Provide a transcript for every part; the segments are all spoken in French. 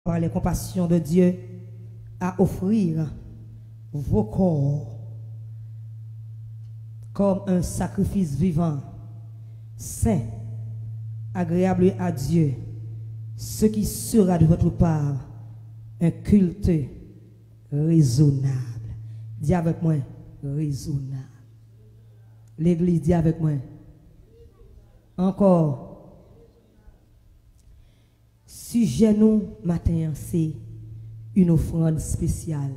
par les compassions de Dieu à offrir vos corps comme un sacrifice vivant, saint, agréable à Dieu, ce qui sera de votre part un culte raisonnable. Dis avec moi, raisonnable. L'église dit avec moi. Encore. Sujet nous matin, c'est une offrande spéciale.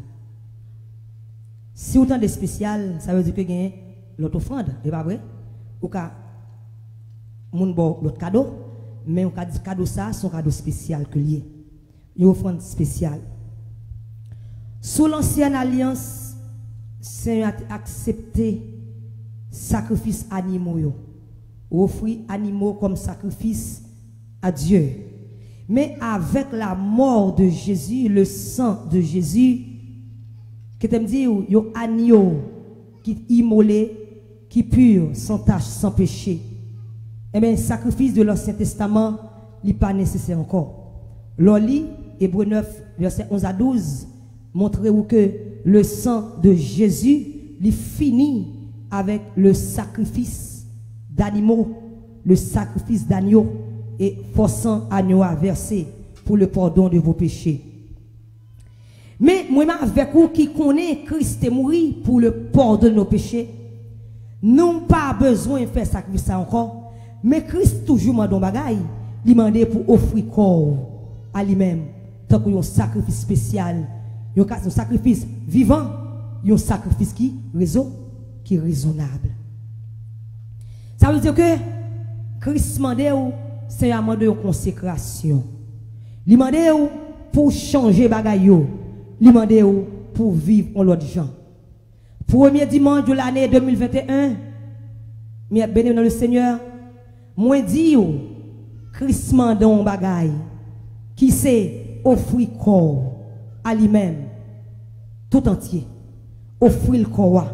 Si autant de spécial, ça veut dire que vous avez l'autre offrande, c'est pas vrai? Ou ka moun bon l'autre cadeau, mais on ka dit cadeau ça, son cadeau spécial que lié. Une offrande spéciale. Sous l'ancienne alliance, c'est accepter sacrifice animaux, offrir animaux comme sacrifice à Dieu. Mais avec la mort de Jésus, le sang de Jésus, qui te me dit, yo agneau qui immolé, qui pur, sans tache, sans péché. Eh bien, le sacrifice de l'Ancien Testament n'est pas nécessaire encore. L'Oli, Hébreux 9, verset 11 à 12, montre que le sang de Jésus, il finit avec le sacrifice d'animaux, le sacrifice d'agneau, et forçant agneau à verser pour le pardon de vos péchés. Mais moi, avec vous qui connaît Christ est mort pour le pardon de nos péchés, nous n'avons pas besoin de faire sacrifice encore. Mais Christ toujours m'a donné bagaille, il demande pour offrir corps à lui-même, tant qu'il y a un sacrifice spécial, un sacrifice vivant, un sacrifice qui est raisonnable. Ça veut dire que Christ demande c'est un mandat de consécration. Il demande pour changer bagaille, il demande pour vivre en l'autre gens. Premier dimanche de l'année 2021, mais béni dans le Seigneur, moi dis Christ mande un bagaille qui c'est offrir corps à lui-même tout entier. Offrir le corps.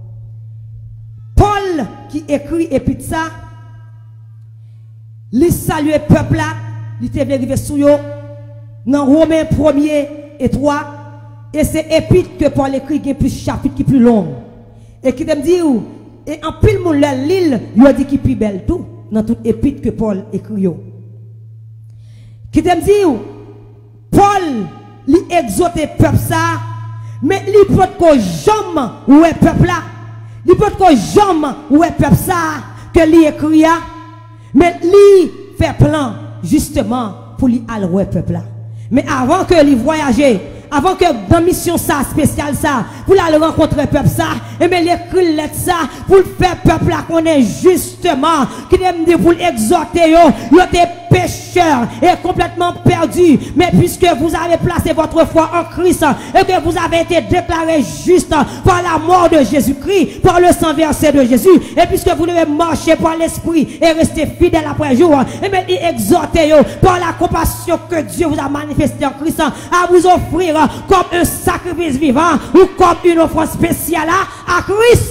Paul qui écrit épître ça, il salue le peuple là, il était arrivé sous eux dans Romains 1er et 3, et c'est épître que Paul écrit qui est plus chapitre qui plus long. Et qui me dit, et en pile monde l'île, il a dit qui plus belle tout, dans toute épître que Paul écrit. Qui me dit, Paul, il exhorte le peuple ça, mais il peut que jamais ouais peuple là, il peut que jamais ouais peuple ça, que il écrit. Mais lui fait plan justement pour lui aller au peuple là. Mais avant que lui voyager, avant que dans mission ça spéciale ça, pour aller rencontrer peuple ça, et bien l'écrit lettre ça pour le faire peuple là qu'on est justement qui aime dire pour exhorter yo des pécheurs et complètement perdus, mais puisque vous avez placé votre foi en Christ et que vous avez été déclaré juste par la mort de Jésus-Christ, par le sang versé de Jésus, et puisque vous devez marcher par l'esprit et rester fidèle après jour, et bien il exhorte par la compassion que Dieu vous a manifestée en Christ à vous offrir comme un sacrifice vivant ou comme une offrande spéciale à Christ.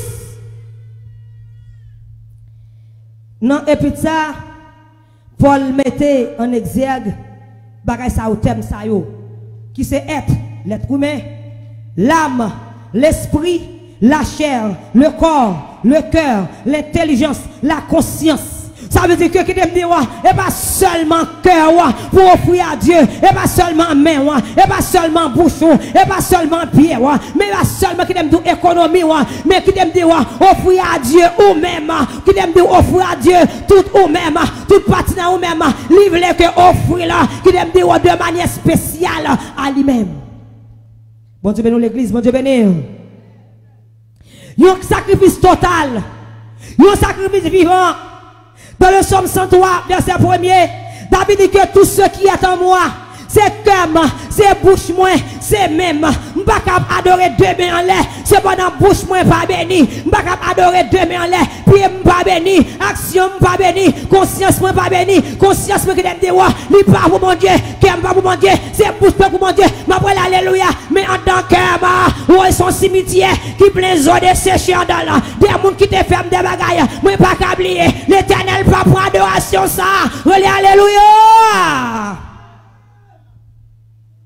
Non, et puis ça, Paul mettait en exergue bagay ça au thème ça yo, qui c'est être, l'être humain, l'âme, l'esprit, la chair, le corps, le cœur, l'intelligence, la conscience. Ça veut dire que qui aime dire et pas seulement cœur pour offrir à Dieu, et pas seulement main, et pas seulement bouche, et pas seulement pied, mais pas seulement qui aime dire économie, mais qui aime dire offrir à Dieu ou même, qui aime dire offrir à Dieu tout ou même, toute partie ou même, livre que offrir là, qui aime dire de manière spéciale à lui-même. Bon Dieu béni l'église, bon Dieu béni. Un sacrifice total, un sacrifice vivant. Dans le psaume 103, verset 1er, David dit que tout ce qui est en moi, c'est cœur, c'est bouche moi, c'est même. Je ne peux pas adorer deux mains en l'air, c'est pendant bouche moi pas béni. Je ne peux pas adorer deux mains en l'air, pied pas béni, action pas béni, conscience moi pas béni, conscience moi qui aime dire, ni pas pour mon Dieu, qui aime pas pour mon Dieu, c'est bouche pas pour mon Dieu, ma voix alléluia, mais en tant que où est son cimetière qui plein d'eau de sécher en dedans, des gens qui te ferment des bagailles, moi pas qu'à oublier, l'éternel pas pour adoration ça, alléluia.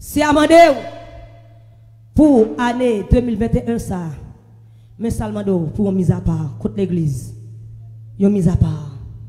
C'est amendé pour l'année 2021 ça. Mais Salmando pour une mise à part contre l'église. Une mise à part.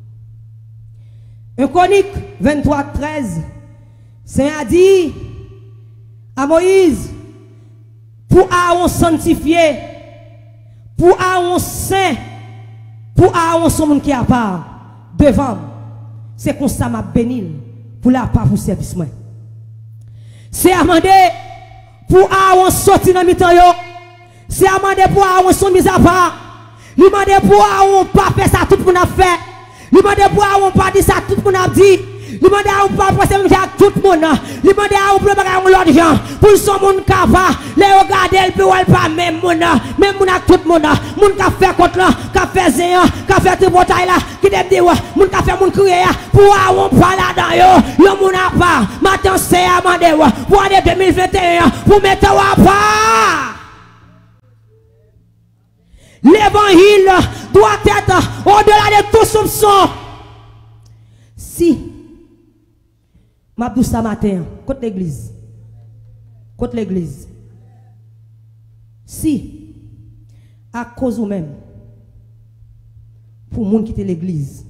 Un Chronique 23:13. Saint a dit à Moïse pour Aaron sanctifié, pour Aaron saint, pour Aaron son monde qui a part devant. C'est comme ça m'a béni pour la part pour service moi. C'est amendé pour Aaron sortir dans mi-temps yo. C'est amendé pour Aaron son mise à part. Il demandé pour Aaron pas faire ça tout le monde a fait. Il demandé pour Aaron pas dire ça tout le monde a dit. Il demandé à Aaron pas passer avec tout le monde. Il demandé à Aaron pour pas l'autre gens pour son monde capable. Les regarder elle peut pas même monde, même monde avec tout le monde. Monde qui fait contre là, qui fait zéan, qui fait tout bataille là, qui dem dire monde qui fait monde crier pour Aaron pas là-dedans yo. Yo monde a pas. Maintenant c'est amendé pour année 2021 pour mettre à part. L'évangile doit être au-delà de tout soupçon. Si, ma douce ce matin, contre l'église, si, à cause ou même, pour moun quitter l'église,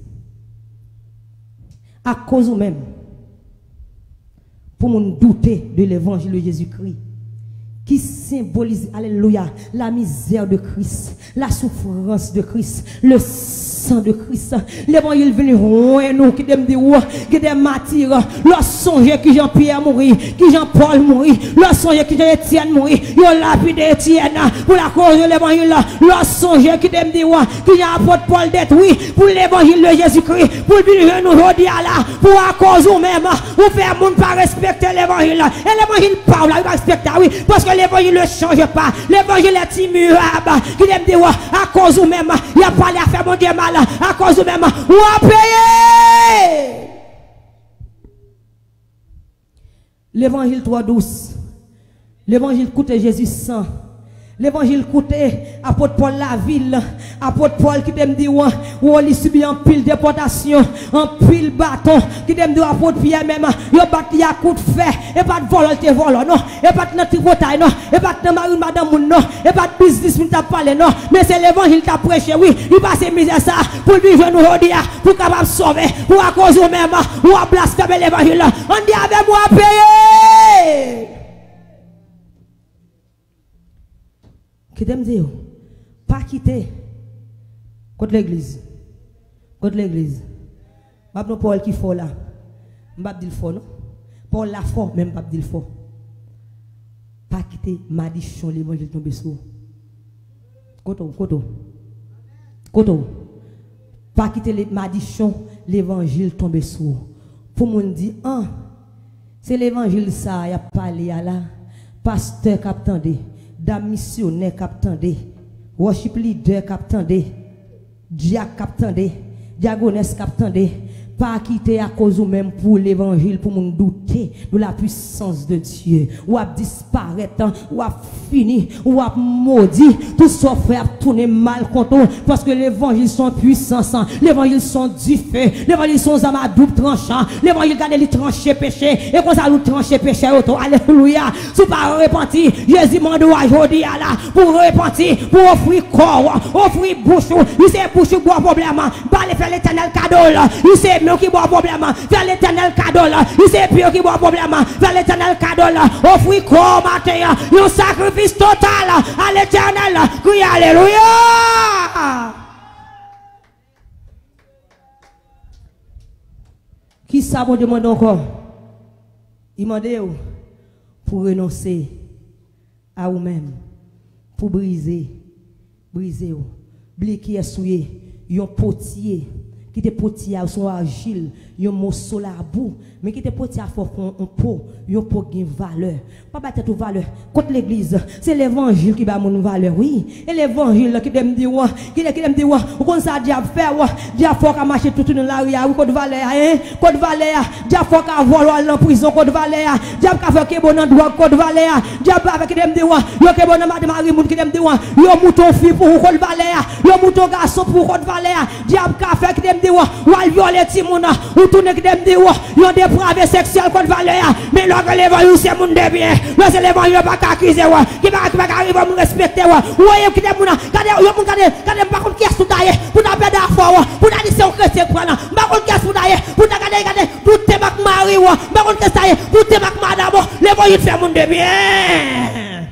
à cause ou même, pour moun douter de l'évangile de Jésus-Christ, qui symbolise, alléluia, la misère de Christ, la souffrance de Christ, le sang de Christ. L'évangile venu loin nous, qui dem dit qui dem martyrs, leur songe qui Jean-Pierre mourit, qui Jean-Paul mourit, leur songe qui Jean-Étienne mourit, yo lapide Étienne pour la cause de l'évangile, leur songe qui dem dit qui Jean-Apôtre Paul détruit pour l'évangile de Jésus-Christ, pour venir nous aujourd'hui là, pour à cause ou même, ou faire monde pas respecter l'évangile. Et l'évangile parle, il va respecter, oui, parce que l'évangile ne change pas. L'évangile est immuable. Qui aime dire à cause ou même, il n'y a pas à faire mon Dieu mal. À cause ou même, ou à payer. L'évangile trop douce. L'évangile coûte Jésus sang. L'évangile coûtait apôtre Paul la ville, apôtre Paul qui t'aime dire où il subit en pile déportation, en pile bâton, qui t'aime dire apôtre Pierre même, il battu à coup de fer, et pas de volonté volant, non, et pas de notre bataille, non, et pas de marine madame, non, et pas de business, qui t'a parlé, non, mais c'est l'évangile qui t'a prêché, oui, il passe misère ça, pour vivre nous aujourd'hui, pour capable sauver, pour à cause ou même, ou à blasphémer l'évangile, on dit avec moi à payer. Qui t'aime dire, pas quitter contre l'église. Contre l'église. Je ne sais pas Paul qui faut là. Je ne sais pas dire faux, non? Paul la fort, même pas dire faux. Pas quitter malédiction l'évangile tombe sur. Koto. Pas quitter les malédiction l'évangile tombe sur. Pour mon dire, c'est l'évangile ça, il y a parlé à la pasteur qui attendait. Dame missionnaire qui attendait, worship leader qui attendait, diacre qui attendait, diagonesse qui attendait, pas quitter à cause ou même pour l'évangile, pour mon douter de la puissance de Dieu, ou à disparaître, ou à finir, ou à maudit, tout ça faire tourner mal contre eux, parce que l'évangile sont puissants, l'évangile sont du feu, l'évangile sont armes à double tranchant, l'évangile garde les trancher péché, et qu'on ça nous trancher péché, alléluia, si pas repentir, Jésus m'a dit aujourd'hui là, pour repentir, pour offrir corps, offrir bouche, il sait bouche boire problème, pas les faire l'éternel cadeau là, il sait mieux qui boit problème, faire l'éternel cadeau là, il sait pire qui boit problème, faire l'éternel cadeau là, offrir corps matin, un sacrifice total à l'éternel, crie alléluia. Qui ça me demande encore? Il m'a dit pour renoncer à vous-même, pour briser, blé qui est souillé, un potier, qui te potier à son argile, un morceau la boue, mais qui te potier à faire un pot, un pot qui a valeur. Pas battre toute valeur. Contre l'église, c'est l'évangile qui va mon valeur, oui. Et l'évangile qui me dit, qui me dit, ou qu'on ça diable faire, diable faut qu'à marcher tout dans la rue, ou contre valeur, hein, contre valeur, diable faut qu'à voler en prison, contre valeur, diable qu'à faire que bon en droit, contre valeur, diable avec qui me dit, yo que bon en madame qui me dit, yo mouton fille pour contre valeur, yo mouton garçon pour contre valeur, diable qu'à faire qui me dit ou al violer ti moun ou tourner qui dem dit yon dépravé sexuel contre valeur mais lorsque l'évangile c'est moun de bien lorsque l'évangile pas accuser qui va arriver à me respecter voyez qui dem moun regardez pas contre qui sous d'ailleurs pour ta perdre fort pour ta dire c'est un chrétien prendre pas contre qui sous d'ailleurs pour ta regarder tout te mak mari pas contre qui ça pour te mak madame l'évangile fait moun de bien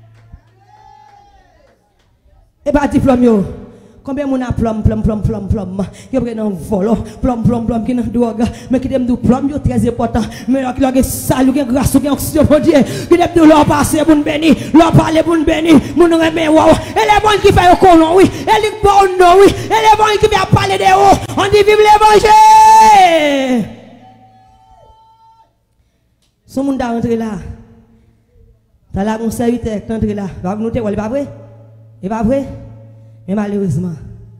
et pas diplôme yo. Combien mon a plom qui prend un vol plom qui dans drogue mais qui dem du plom yo très important mais qui l'a salut qui grâce qui oxygène pour Dieu qui dem de leur passer pour béni leur parler pour béni mon remet wow et les bons qui fait au colon oui et les bons non oui et les bons qui vient parler de haut on dit vive l'évangile son monde a rentré là t'as là mon serviteur qui rentré là va nous te voir pas vrai et pas vrai. Mais malheureusement,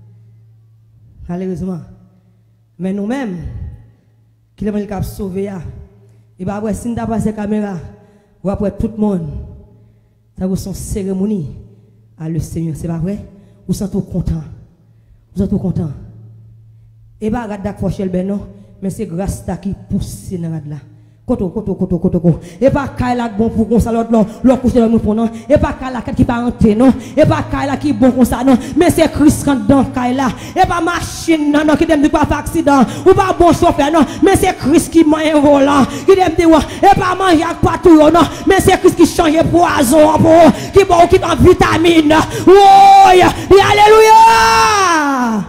mais nous-mêmes, qui les cap sauver, et bien après, si nous avons passé la caméra, ou après tout le monde, ça vous son cérémonie à le Seigneur, c'est pas vrai? Vous êtes tout content. Vous êtes tout content. Et bien, regarde d'approcher le non, mais c'est grâce à qui pousse dans là. Koto. Et pas Kaila bon pour qu'on ça l'autre couche de nous pour non. Et pas Kaila qui pas entrer non. Et pas Kaila qui bon comme ça non. Mais c'est Christ dans Kaila. Et pas machine non qui dem pas faire accident. Ou pas bon chauffeur non. Mais c'est Christ qui m'a un volant. Qui dem dit et pas manger avec patou non. Mais c'est Christ qui change poison pour qui bon qui dans vitamine. Oh alléluia.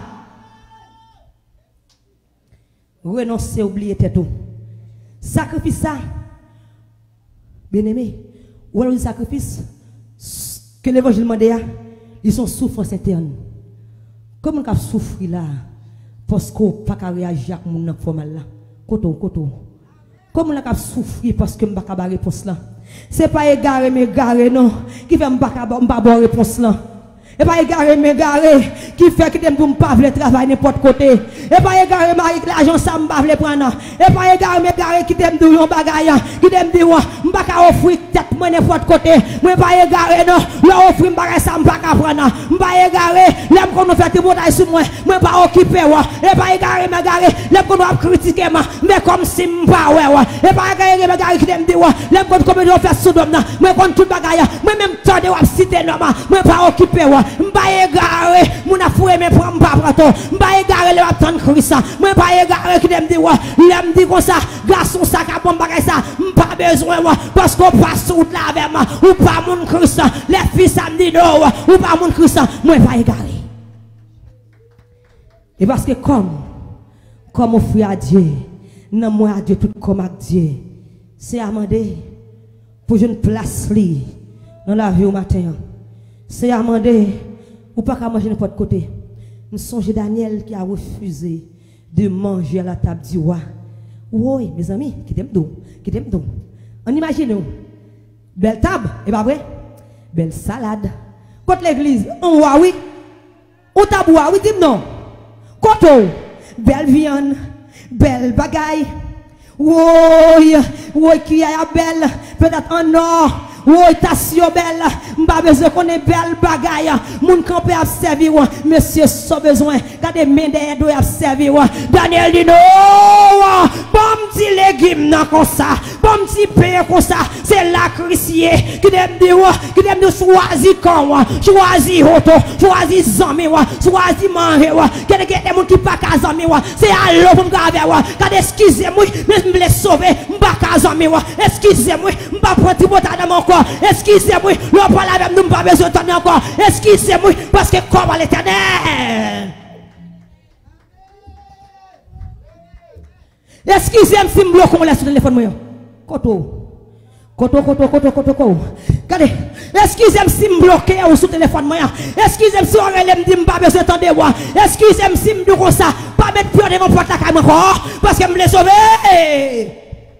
Renoncer oublier tout. Sacrifice ça, bien aimé, ou alors le sacrifice que l'évangile demande, ils sont souffrance interne. Comment on souffrir là, parce qu'on n'a pas réagir à mon formal là. Koto. Comment on a souffrir parce que je n'ai pas réponse là. Ce n'est pas égaré, mais égaré non, qui fait que je n'ai pas réponse là. Et pas égaré, mais égaré, qui fait que je ne pas travailler n'importe côté. Et pas égaré, Marie, que l'argent, ça ne pas prendre. Et pas égaré, mais égaré, qui t'aime de bagaille, qui t'aime de je ne pas offrir tête, moi n'importe côté. Moi pas égaré, non, je offrir bagaille, ça ne pas prendre. Je pas égaré, l'aime qu'on nous fait tout bagaille sur moi, moi pas occupé, et pas égaré, mais égaré, l'aime qu'on nous critiquer, mais comme si je pas, et pas égaré, mais égaré, qui t'aime de l'aime qu'on nous fait sous d'homme, moi qu'on tout bagaille, moi même temps de citer, moi pas occupé, m'pa égaré mon a foué mais prend pas prato m'pa égaré le attendre Christ moi pas égaré qui l'aime dit comme ça garçon ça ka bon bagay ça m'pa besoin parce qu'on passe route là avec moi ou pas mon Christ les filles samedi non ou pas mon Christ moi pas égaré et parce que comme on fait à Dieu non moi à Dieu tout comme à Dieu c'est amender pour une place li dans la vie au matin. C'est amender ou pas qu'à manger n'importe côté. Nous songeons Daniel qui a refusé de manger à la table du roi. Oui, mes amis, qui t'aiment tout. On imagine, belle table, et pas vrai? Belle salade. Côté l'église, on voit oui. On taboua, oui, dis non. Côté, belle viande, belle bagaille. Oui, qui a belle, peut-être en or. Oh, station belle, m'pas besoin qu'on ait belle bagaille. Moun campé a servi, monsieur, sans besoin. Gardez main derrière doit a servi. Daniel dit non, bon petit légume non comme ça, bon petit pain comme ça. C'est la Christier qui aime dire choisir quand, choisir auto, choisir zami, choisir manger. Qu'est-ce que les gens qui pas qu'à zami, c'est à l'eau pour me garder. Quand excusez-moi, mais me les sauver, m'pas qu'à zami, excusez-moi, m'pas prendre votre dans mon corps. Excusez-moi, l'on parle avec nous, pas besoin de encore. Excusez-moi, parce que comme à l'éternel. Excusez-moi si je bloque on laisse sur le téléphone. Koto. Regardez. Excusez-moi si je bloque sur le téléphone. Excusez-moi si on relève me pas besoin d'entendre. Excusez-moi si je dis ça. Pas mettre peur devant porte la caméra encore. Parce que je me l'ai sauvé.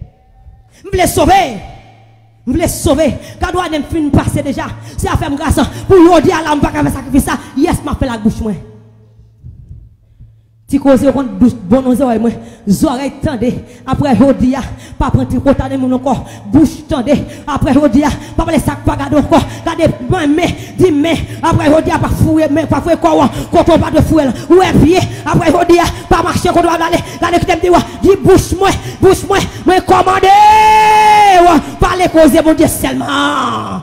Je voulais sauver. Quand on a fin passer déjà, c'est à faire grâce pour lui dire à l'homme pas faire sacrifice ça. Yes, m'a fait la bouche moi. Ti cause contre bon oreille moi oreilles tendez après jodia pas prendre ti kota de mon encore bouche tendez après jodia pas parler sac pas garder encore garder mais dit mais après jodia pas fouiller mais pas fouiller quoi quand on pas de fouiller ouais pied après jodia pas marcher quand on va aller garder qui dit bouche moi mais commander parler causer mon Dieu seulement.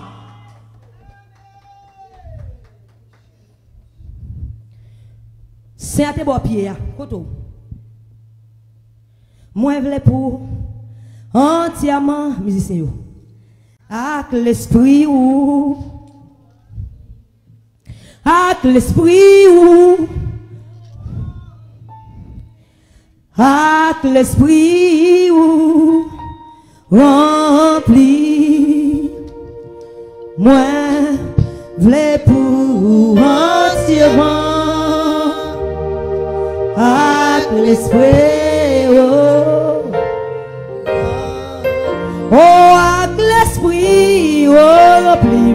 C'est à tes beaux pieds, koto. Moi, je voulais pour entièrement, musicien, avec l'esprit ou, avec l'esprit ou, avec l'esprit ou, rempli. Moi, je voulais pour entièrement. Avec l'esprit, oh, avec l'esprit, oh,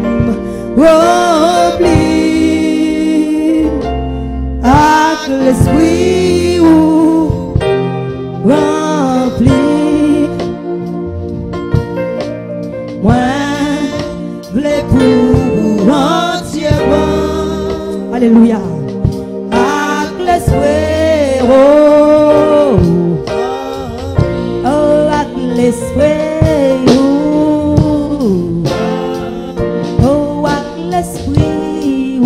rempli, avec l'esprit, oh, rempli, moi, voulais pour entièrement, alléluia, avec l'esprit. Oh, avec l'esprit, oh, avec l'esprit,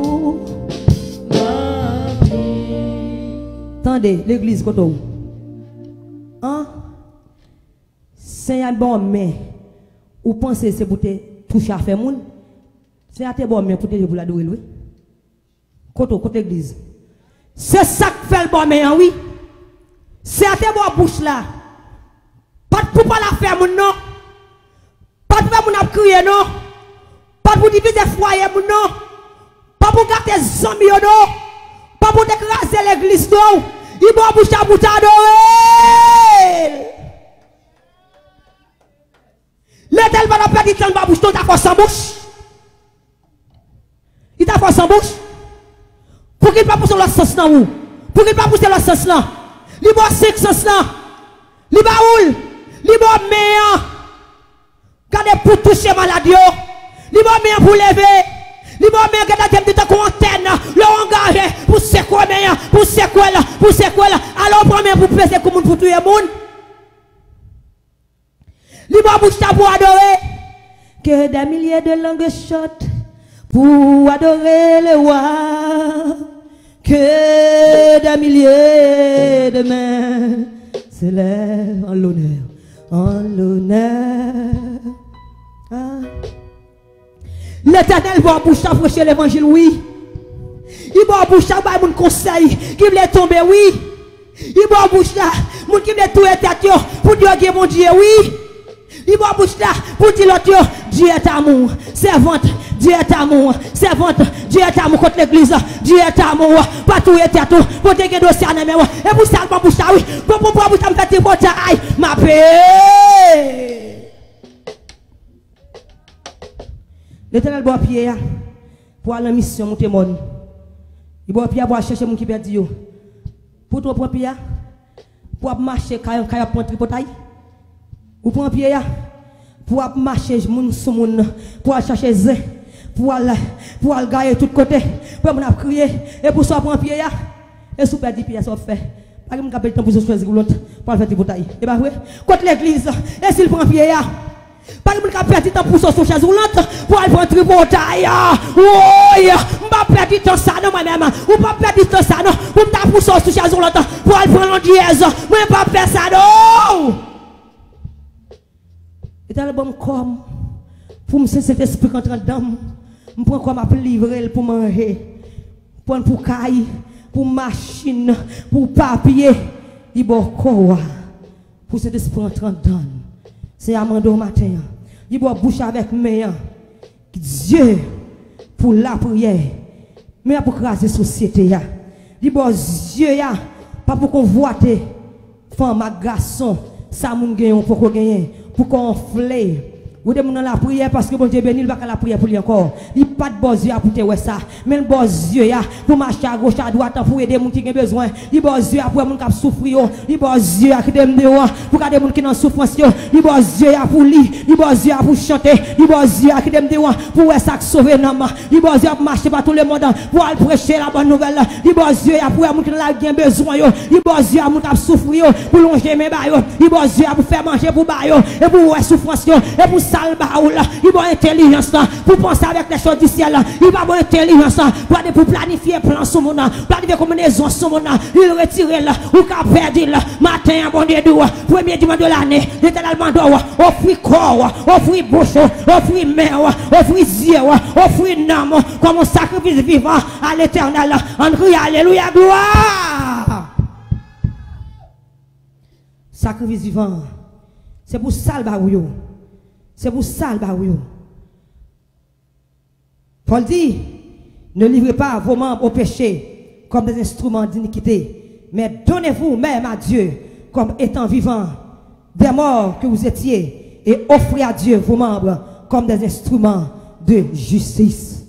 attendez, l'église, koto. Hein? C'est un bon mais, ou pensez c'est pour te toucher à faire moun? C'est un bon mais pour te pour la douer, oui? Koto, côté l'église. C'est ça qui fait le bon mais oui. C'est à tes bonnes bouches là. Pas pour pas la faire mon non. Pas pour mon crier non. Pas pour diviser foyer mon non. Pas pour garder zombies non. Pas pour écraser l'église non. Il va bouche à bout adorer. L'étel va la perdre il t'a bouche ta force en bouche. Il t'a force en bouche. Pour qu'il ne pas pousser le sens là où? Pour qu'il ne pas pousser le sens là. Il va 5 sens là. Il va où? Il va meilleur. Regardez pour toucher maladie. Il va meilleur pour lever. Il va meilleur que dans des temps antenne. Le engagé pour secouer meilleur. Pour secouer là. Pour secouer là. Alors premier pour peser comme pour tuer le monde. Il va bouger pour adorer. Que des milliers de langues chantent pour adorer le roi. Que des milliers de mains s'élèvent en l'honneur, en l'honneur. Ah. L'Éternel va boucher à prêcher l'évangile, oui. Il va boucher à mon conseil qui voulait tomber, oui. Il va boucher à mon qui voulait tout être pour dire que mon Dieu, oui. Il va boucher là pour dire l'autre, Dieu est amour, servante, Dieu est amour, servante, Dieu est amour contre l'église, Dieu est amour, pas tout est tout, pour te gagner dossier à la et pour ça, pour boucher, oui, pour boucher, me faire pour taille, ma paix. L'Éternel boit pied pour aller en mission, mon témoin. Il boit pied pour chercher mon qui perd Dieu. Pour toi, pour pied, pour marcher, quand il y a un tripotaille. Ou prend pied pour marcher moun sous moun pour chercher zin pour aller gagner tout côté pour mon crier et pour ça prend pied et sous perdre pied ça fait pas que mon capel temps pour choisir l'autre pour faire des bouteilles et bah ouais contre l'église et s'il prend pied pas que mon capel temps pour sur chaise roulante pour aller prendre tripotaille oui m'pas perdre temps ça non moi-même ou pas perdre temps ça non pour me pour sur chaise roulante pour aller prendre dièse moi pas faire ça non. Et dans le bon comme pour me cet esprit qui entre dedans, je prends comme à livrer pour manger, pour caille, pour machine, pour papier, il bon quoi pour cet esprit entre dedans. C'est Amando matin. Il boit bouche avec main. Dieu pour la prière, mais pour craser la société. Il boit Dieu pas pour qu'on voit femme, garçon, ça moun gagne pour qu'on gagne. Pour qu'on flé, Ou de moun dans la prière parce que bon Dieu béni, il va la prière pour lui encore. Il pas de bon Dieu pour te ouais ça. Mais le bon Dieu pour marcher à gauche à droite pour aider moun qui ont besoin. Il bon Dieu pour moun qui souffrir. Il bon Dieu qui dem dehors pour garder moun qui dans souffrance. Il bon Dieu pour lui, il bon Dieu pour chanter. Il bon Dieu qui dem dehors pour ouais ça sauver nama. Il bon Dieu pour marcher par tout le monde pour aller prêcher la bonne nouvelle. Il bon Dieu pour moun qui la gain besoin yo. Il bon Dieu moun qui souffrir pour longer mes ba yo. Il bon Dieu pour faire manger pour ba yo et pour ouais souffrance yo et pour salbaoula, il va intelligence pour penser avec les choses du ciel, il va avoir intelligence pour planifier plan sur mon planifier combinaison sur mon il retire là ou qu'a perdu là matin bon Dieu premier dimanche de l'année l'éternel mando offrir corps offrir bouche offrir main offrir yeux offrir âme comme un sacrifice vivant à l'éternel en crie alléluia gloire. Sacrifice vivant c'est pour salbaoula. C'est pour ça le barou. Paul dit, ne livrez pas vos membres au péché comme des instruments d'iniquité, mais donnez-vous même à Dieu comme étant vivants, des morts que vous étiez, et offrez à Dieu vos membres comme des instruments de justice.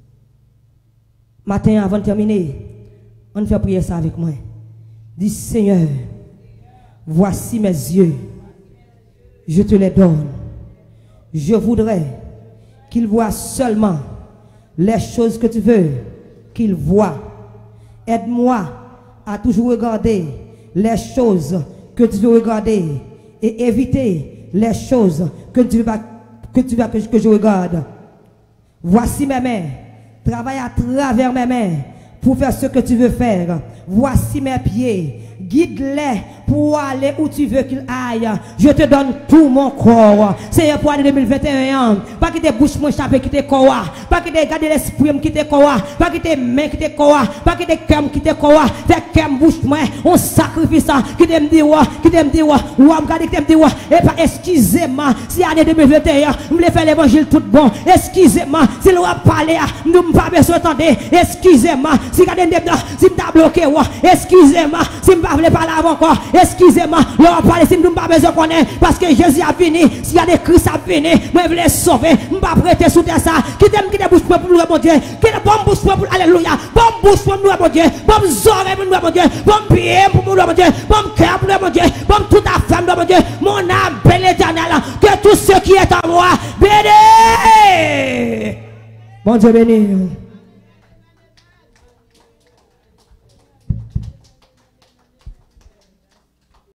Matin, avant de terminer, on fait prier ça avec moi. Dis Seigneur, voici mes yeux, je te les donne. Je voudrais qu'il voit seulement les choses que tu veux qu'il voit. Aide-moi à toujours regarder les choses que tu veux regarder et éviter les choses que tu veux que je regarde. Voici mes mains. Travaille à travers mes mains pour faire ce que tu veux faire. Voici mes pieds. Guide-les pour aller où tu veux qu'ils aillent. Je te donne tout mon corps. C'est pour l'année 2021. Pas que tes bouches m'échappent, qui te corps. Pas que tes garder l'esprit qui te corps. Pas que tes mains qui te corps. Pas que tes cœurs qui te corps. Tes cœurs bouche moi. On sacrifie ça. Qui t'aime dire, qui t'aime dire, ou on garde qui t'aime dire. Et pas excusez-moi. Si l'année 2021, je voulais faire l'évangile tout bon. Excusez-moi. Si l'on a parlé, nous pas besoin d'entendre. Excusez-moi. Si si m'ta bloqué, excusez-moi. Si m'pa voulez parler avant encore, excusez-moi, l'on parle si nous pas besoin connaître parce que Jésus a fini, s'il y a des Christ a fini, moi je voulais sauver, m'pas prêter sous terre ça, qui t'aime qui te bouche pour nous mon Dieu, qui te bombe bouche pour alléluia, bombe bouche pour nous mon Dieu, bombe zoré pour nous mon Dieu, bombe pied pour nous mon Dieu, bombe cœur pour nous mon Dieu, bombe toute la femme mon Dieu, mon âme belle éternelle, que tout ce qui est en moi, béni. Bon Dieu béni.